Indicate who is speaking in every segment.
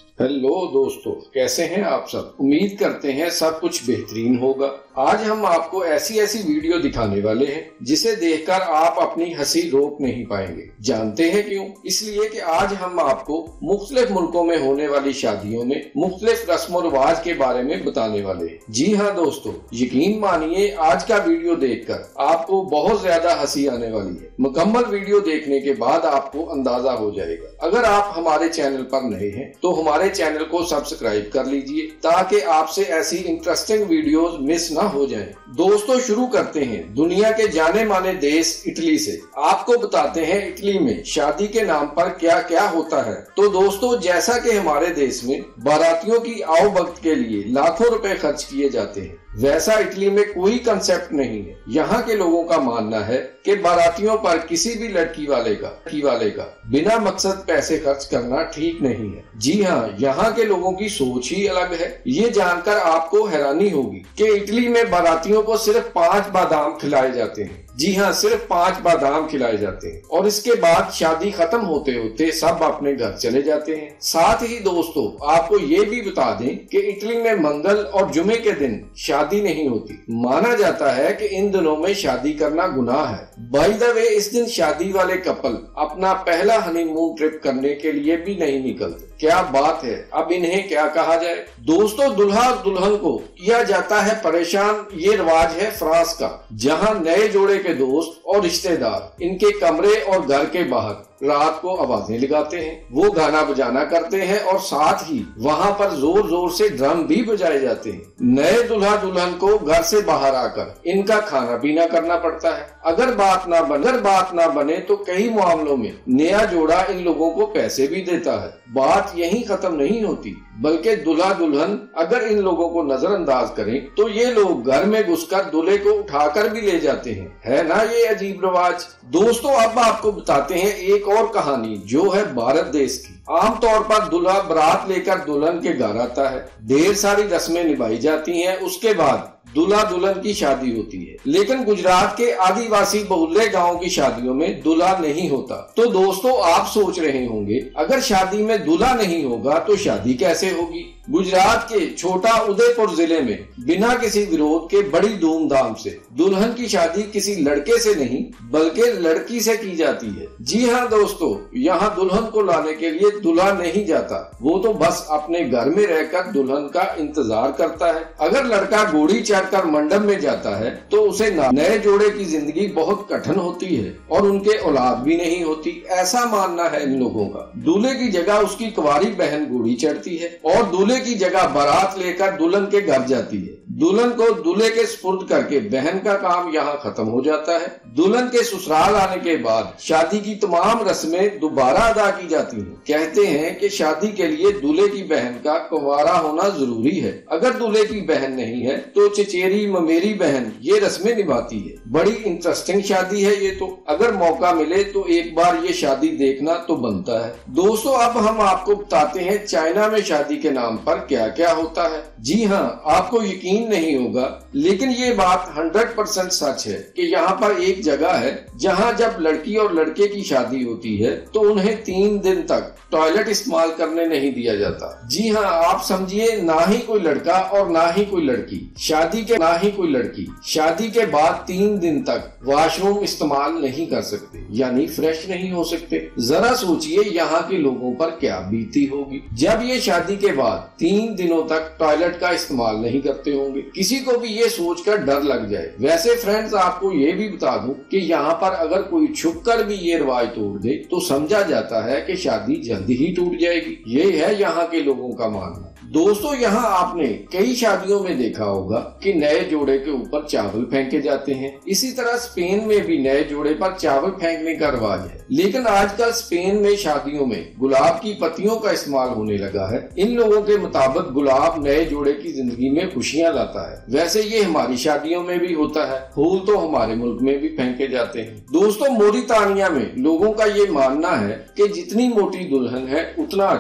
Speaker 1: Hello दोस्तों, कैसे हैं आप सब। उम्मीद करते हैं सब कुछ बेहतरीन होगा। आज हम आपको ऐसी वीडियो दिखाने वाले हैं जिसे देखकर आप अपनी हंसी रोक नहीं पाएंगे। जानते हैं क्यों? इसलिए कि आज हम आपको मुख्तलिफ मुल्कों में होने वाली शादियों में मुख्तलिफ रस्म रिवाज के बारे में बताने वाले हैं। जी हाँ दोस्तों, यकीन मानिए आज का वीडियो देखकर आपको बहुत ज्यादा हंसी आने वाली है। मुकम्मल वीडियो देखने के बाद आपको अंदाजा हो जाएगा। अगर आप हमारे चैनल पर नए हैं तो हमारे चैनल को सब्सक्राइब कर लीजिए ताकि आपसे ऐसी इंटरेस्टिंग वीडियोस मिस ना हो जाएं। दोस्तों शुरू करते हैं दुनिया के जाने माने देश इटली से। आपको बताते हैं इटली में शादी के नाम पर क्या क्या होता है। तो दोस्तों, जैसा कि हमारे देश में बारातियों की आओ भगत के लिए लाखों रुपए खर्च किए जाते हैं, वैसा इटली में कोई कंसेप्ट नहीं है। यहाँ के लोगों का मानना है कि बारातियों पर किसी भी लड़की वाले का बिना मकसद पैसे खर्च करना ठीक नहीं है। जी हाँ, यहाँ के लोगों की सोच ही अलग है। ये जानकर आपको हैरानी होगी कि इटली में बारातियों को सिर्फ 5 बादाम खिलाए जाते हैं। जी हाँ, सिर्फ 5 बादाम खिलाए जाते हैं और इसके बाद शादी खत्म होते होते सब अपने घर चले जाते हैं। साथ ही दोस्तों, आपको ये भी बता दें कि इटली में मंगल और जुमे के दिन शादी नहीं होती। माना जाता है कि इन दिनों में शादी करना गुनाह है। बाय द वे, इस दिन शादी वाले कपल अपना पहला हनीमून ट्रिप करने के लिए भी नहीं निकलते। क्या बात है, अब इन्हें क्या कहा जाए। दोस्तों, दूल्हा और दुल्हन को किया जाता है परेशान। ये रिवाज है फ्रांस का, जहाँ नए जोड़े के दोस्त और रिश्तेदार इनके कमरे और घर के बाहर रात को आवाजें लगाते हैं। वो गाना बजाना करते हैं और साथ ही वहाँ पर जोर जोर से ड्रम भी बजाए जाते हैं। नए दूल्हा दुल्हन को घर से बाहर आकर इनका खाना पीना करना पड़ता है। अगर बात ना बने तो कई मामलों में नया जोड़ा इन लोगों को पैसे भी देता है। बात यहीं खत्म नहीं होती, बल्कि दूल्हा दुल्हन अगर इन लोगों को नजरअंदाज करें तो ये लोग घर में घुसकर दूल्हे को उठाकर भी ले जाते हैं। है ना ये अजीब रिवाज। दोस्तों, अब आपको बताते हैं एक और कहानी जो है भारत देश की। आमतौर पर दूल्हा बारात लेकर दुल्हन के घर आता है, ढेर सारी रस्में निभाई जाती हैं, उसके बाद दूल्हा दुल्हन की शादी होती है। लेकिन गुजरात के आदिवासी बहुल्य गांव की शादियों में दूल्हा नहीं होता। तो दोस्तों, आप सोच रहे होंगे अगर शादी में दूल्हा नहीं होगा तो शादी कैसे होगी। गुजरात के छोटा उदयपुर जिले में बिना किसी विरोध के बड़ी धूमधाम से दुल्हन की शादी किसी लड़के से नहीं बल्कि लड़की से की जाती है। जी हाँ दोस्तों, यहाँ दुल्हन को लाने के लिए दूल्हा नहीं जाता, वो तो बस अपने घर में रहकर दुल्हन का इंतजार करता है। अगर लड़का घोड़ी चढ़कर मंडप में जाता है तो उसे नए जोड़े की जिंदगी बहुत कठिन होती है और उनके औलाद भी नहीं होती, ऐसा मानना है इन लोगों का। दूल्हे की जगह उसकी कुंवारी बहन घोड़ी चढ़ती है और दूल्हे की जगह बारात लेकर दुल्हन के घर जाती है। दुल्हन को दूल्हे के सुपुर्द करके बहन का काम यहाँ खत्म हो जाता है। दुल्हन के ससुराल आने के बाद शादी की तमाम रस्में दोबारा अदा की जाती हैं। कहते हैं कि शादी के लिए दूल्हे की बहन का कुंवारा होना जरूरी है। अगर दूल्हे की बहन नहीं है तो चचेरी ममेरी बहन ये रस्में निभाती है। बड़ी इंटरेस्टिंग शादी है ये तो। अगर मौका मिले तो एक बार ये शादी देखना तो बनता है। दोस्तों, अब हम आपको बताते हैं चाइना में शादी के नाम पर क्या क्या होता है। जी हाँ, आपको यकीन नहीं होगा लेकिन ये बात 100% सच है कि यहाँ पर एक जगह है जहाँ जब लड़की और लड़के की शादी होती है तो उन्हें 3 दिन तक टॉयलेट इस्तेमाल करने नहीं दिया जाता। जी हाँ, आप समझिए, ना ही कोई लड़का और ना ही कोई लड़की शादी के बाद 3 दिन तक वॉशरूम इस्तेमाल नहीं कर सकते, यानी फ्रेश नहीं हो सकते। जरा सोचिए यहाँ के लोगों पर क्या बीती होगी जब ये शादी के बाद 3 दिनों तक टॉयलेट का इस्तेमाल नहीं करते होंगे। किसी को भी ये सोचकर डर लग जाए। वैसे फ्रेंड्स, आपको ये भी बता दूं कि यहाँ पर अगर कोई छुपकर भी ये रिवाज तोड़ दे तो समझा जाता है कि शादी जल्दी ही टूट जाएगी। ये है यहाँ के लोगों का मानना। दोस्तों, यहाँ आपने कई शादियों में देखा होगा कि नए जोड़े के ऊपर चावल फेंके जाते हैं। इसी तरह स्पेन में भी नए जोड़े पर चावल फेंकने का रिवाज है। लेकिन आजकल स्पेन में शादियों में गुलाब की पत्तियों का इस्तेमाल होने लगा है। इन लोगों के मुताबिक गुलाब नए जोड़े की जिंदगी में खुशियाँ लाता है। वैसे ये हमारी शादियों में भी होता है। फूल तो हमारे मुल्क में भी फेंके जाते हैं। दोस्तों, मोरितानिया में लोगों का ये मानना है कि जितनी मोटी दुल्हन है उतना अच्छा है।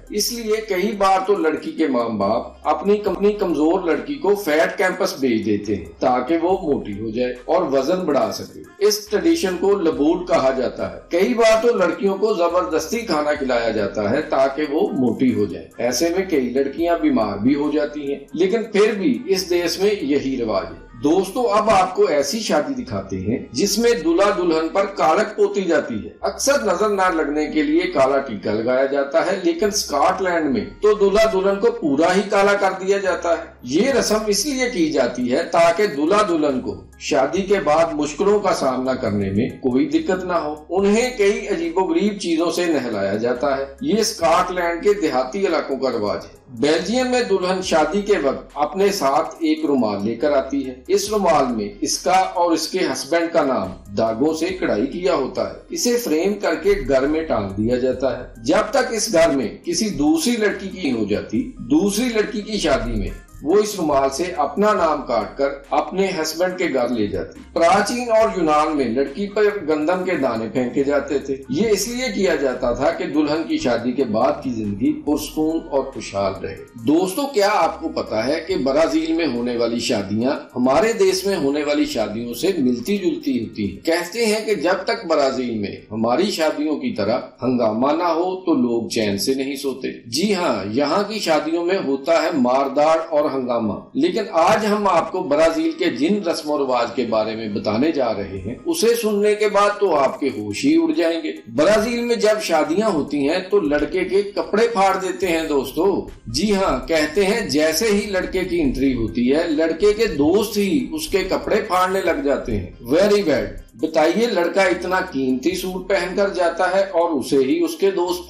Speaker 1: اس لیے کئی بار تو لڑکی کے ماں باپ اپنی کمزور لڑکی کو فیٹ کیمپس بھیج دیتے ہیں تاکہ وہ موٹی ہو جائے اور وزن بڑھا سکے۔ اس ٹریڈیشن کو لبول کہا جاتا ہے۔ کئی بار تو لڑکیوں کو زبردستی کھانا کھلایا جاتا ہے تاکہ وہ موٹی ہو جائے۔ ایسے میں کئی لڑکیاں بیمار بھی ہو جاتی ہیں، لیکن پھر بھی اس دیش میں یہی رواج ہے۔ دوستو اب آپ کو ایسی شادی دکھاتے ہیں جس میں دلہا دلہن پر کالک پوتی جاتی ہے۔ اکثر نظر نہ لگنے کے لیے کالا ٹیکا لگایا جاتا ہے، لیکن اسکاٹ لینڈ میں تو دلہا دلہن کو پورا ہی کالا کر دیا جاتا ہے۔ یہ رسم اس لیے کی جاتی ہے تاکہ دلہا دلہن کو شادی کے بعد مشکلوں کا سامنا کرنے میں کوئی دقت نہ ہو۔ انہیں کئی عجیب و غریب چیزوں سے نہلایا جاتا ہے۔ یہ اسکاٹ لینڈ کے دیہاتی علاقوں کا رواج ہے۔ بیلجیم میں دلہن شادی کے وقت اپنے ساتھ ایک رومال لے کر آتی ہے۔ اس رومال میں اس کا اور اس کے ہسبینڈ کا نام داغوں سے کڑھائی کیا ہوتا ہے۔ اسے فریم کر کے گھر میں ٹانگ دیا جاتا ہے جب تک اس گھر میں کسی دوسری لڑکی کی ہو جاتی۔ دوسری لڑکی کی شادی میں وہ اس رومال سے اپنا نام کاٹ کر اپنے ہسبینڈ کے گھر لے جاتی۔ پراچین اور یونان میں لڑکی پر گندم کے دانے پھینکے جاتے تھے۔ یہ اس لیے کیا جاتا تھا کہ دلہن کی شادی کے بعد کی زندگی پرسکون اور خوشحال رہے۔ دوستو کیا آپ کو پتا ہے کہ برازیل میں ہونے والی شادیاں ہمارے دیش میں ہونے والی شادیوں سے ملتی جلتی ہوتی ہیں؟ کہتے ہیں کہ جب تک برازیل میں ہماری شادیوں کی طرح ہنگامہ نہ ہو تو لوگ چین سے نہیں سوتے۔ جی ہاں، یہاں کی شادیوں میں ہوتا ہے مارداڑ اور ہنگامہ، لیکن آج ہم آپ کو برازیل کے جن رسم و رواج کے بارے میں بتانے جا رہے ہیں اسے سننے کے بعد تو آپ کے ہوش ہی اڑ جائیں گے۔ برازیل میں جب شادیاں ہوتی ہیں تو لڑکے کے کپڑے پھاڑ دیتے ہیں دوستو۔ جی ہاں، کہتے ہیں جیسے ہی لڑکے کی انٹری ہوتی ہے لڑکے کے دوست ہی اس کے کپڑے پھاڑنے لگ جاتے ہیں۔ Very bad. بتائیے، لڑکا اتنا قیمتی سوٹ پہن کر جاتا ہے اور اسے ہی اس کے دوست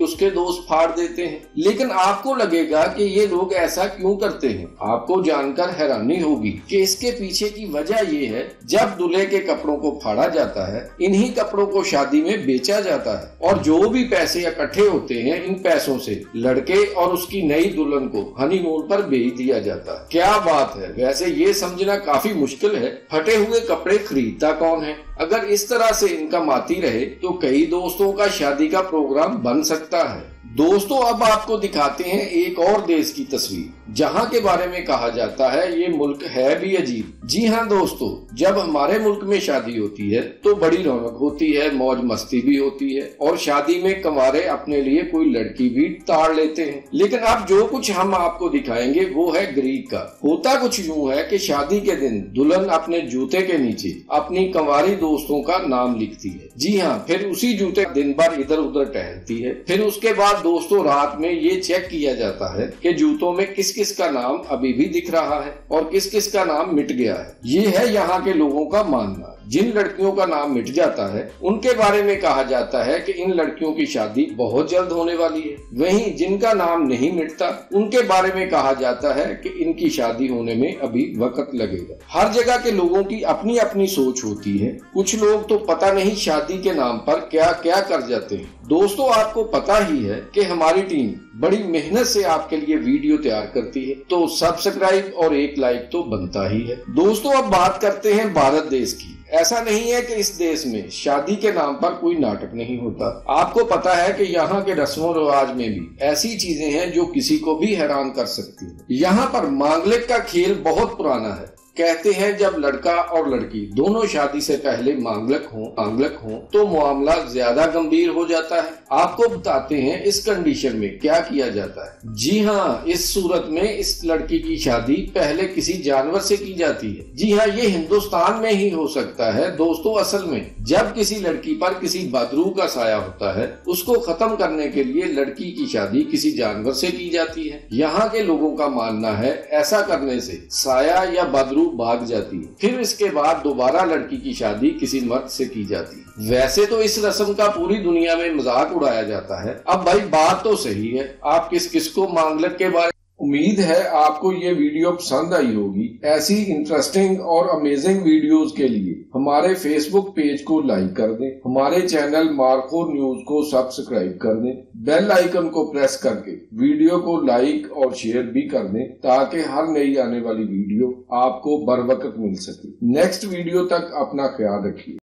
Speaker 1: پھاڑ دیتے ہیں۔ لیکن آپ کو لگے گا کہ یہ لوگ ایسا کیوں کرتے ہیں؟ آپ کو جان کر حیرانی ہوگی کہ اس کے پیچھے کی وجہ یہ ہے، جب دلہے کے کپڑوں کو پھاڑا جاتا ہے انہی کپڑوں کو شادی میں بیچا جاتا ہے اور جو بھی پیسے اکٹھے ہوتے ہیں ان پیسوں سے لڑکے اور اس کی نئی دلہن کو ہنی مون پر بھیج دیا جاتا ہے۔ کیا بات ہے! ویسے یہ سمجھنا کافی مشکل ہے پھٹے ہوئے کپڑے خریدتا کون ہے؟ اگر اس طرح سے انکم آتی رہے تو کئی دوستوں کا شادی کا پروگرام بن سکتا ہے۔ دوستو اب آپ کو دکھاتے ہیں ایک اور دیش کی تصویر جہاں کے بارے میں کہا جاتا ہے یہ ملک ہے بھی عجیب۔ جی ہاں دوستو، جب ہمارے ملک میں شادی ہوتی ہے تو بڑی رونق ہوتی ہے، موج مستی بھی ہوتی ہے اور شادی میں کنوارے اپنے لیے کوئی لڑکی بھی تاڑ لیتے ہیں۔ لیکن اب جو کچھ ہم آپ کو دکھائیں گے وہ ہے گریک کا۔ ہوتا کچھ یوں ہے کہ شادی کے دن دلہن اپنے جوتے کے نیچے اپنی کنواری دوستوں کا نام لکھتی ہے۔ جی ہاں، پھر اسی جوتے دن بھر ادھر ادھر ٹہلتی ہے۔ پھر اس کے بعد دوستوں رات میں یہ چیک کیا جاتا ہے کہ جوتوں میں کس کس کا نام ابھی بھی دکھ رہا ہے اور کس کس کا نام مٹ گیا ہے۔ یہ ہے یہاں کے لوگوں کا ماننا۔ جن لڑکیوں کا نام مٹ جاتا ہے ان کے بارے میں کہا جاتا ہے کہ ان لڑکیوں کی شادی بہت جلد ہونے والی ہے۔ وہیں جن کا نام نہیں مٹتا ان کے بارے میں کہا جاتا ہے کہ ان کی شادی ہونے میں ابھی وقت لگے گا۔ ہر جگہ کے لوگوں کی اپنی اپنی سوچ ہوتی ہے۔ کچھ لوگ تو پتہ نہیں شادی کے نام پر کیا کیا کر جاتے ہیں۔ دوستو آپ کو پتا ہی ہے کہ ہماری ٹیم بڑی محنت سے آپ کے لیے ویڈیو تیار کرتی ہے، تو سبسکرائب اور ایک لائک تو بنتا ہی ہے۔ دوستو اب بات کرتے ہیں بھارت دیش کی۔ ایسا نہیں ہے کہ اس دیش میں شادی کے نام پر کوئی ناٹک نہیں ہوتا۔ آپ کو پتا ہے کہ یہاں کے رسم و رواج میں بھی ایسی چیزیں ہیں جو کسی کو بھی حیران کر سکتی ہیں۔ یہاں پر مانگلک کا کھیل بہت پرانا ہے۔ کہتے ہیں جب لڑکا اور لڑکی دونوں شادی سے پہلے مانگلک ہوں تو معاملہ زیادہ گمبھیر ہو جاتا ہے۔ آپ کو بتاتے ہیں اس کنڈیشن میں کیا کیا جاتا ہے۔ جی ہاں، اس صورت میں اس لڑکی کی شادی پہلے کسی جانور سے کی جاتی ہے۔ جی ہاں، یہ ہندوستان میں ہی ہو سکتا ہے دوستو۔ اصل میں جب کسی لڑکی پر کسی بدروح کا سایہ ہوتا ہے اس کو ختم کرنے کے لیے لڑکی کی شادی کسی جانور سے کی جاتی ہے۔ یہاں کے لوگوں کا ماننا ہے ایسا کرنے سے سایہ یا بدروح بھاگ جاتی ہے، پھر اس کے بعد دوبارہ لڑکی کی شادی کسی مرد سے کی جاتی ہے۔ ویسے تو اس رسم کا پوری دنیا میں مذاق اڑایا جاتا ہے۔ اب بھائی بات تو صحیح ہے، آپ کس کو مانگلک کے بارے۔ امید ہے آپ کو یہ ویڈیو پسند آئی ہوگی۔ ایسی انٹرسٹنگ اور امیزنگ ویڈیوز کے لیے ہمارے فیس بک پیج کو لائک کر دیں، ہمارے چینل مارکو نیوز کو سبسکرائب کر دیں، بیل آئیکن کو پریس کر کے ویڈیو کو لائک اور شیئر بھی کر دیں تاکہ ہر نئی آنے والی ویڈیو آپ کو بر وقت مل سکے۔ نیکسٹ ویڈیو تک اپنا خیال رکھیے۔